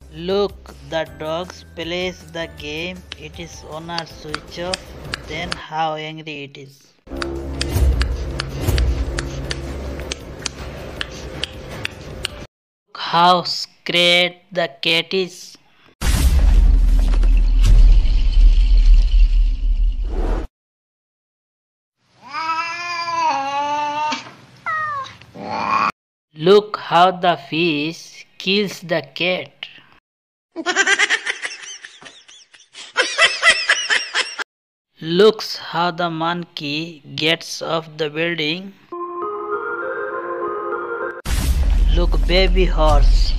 Look, the dog plays the game. It is owner switch off. Then how angry it is. Look how scared the cat is. Look how the fish kills the cat. Looks how the monkey gets off the building. Look, baby horse.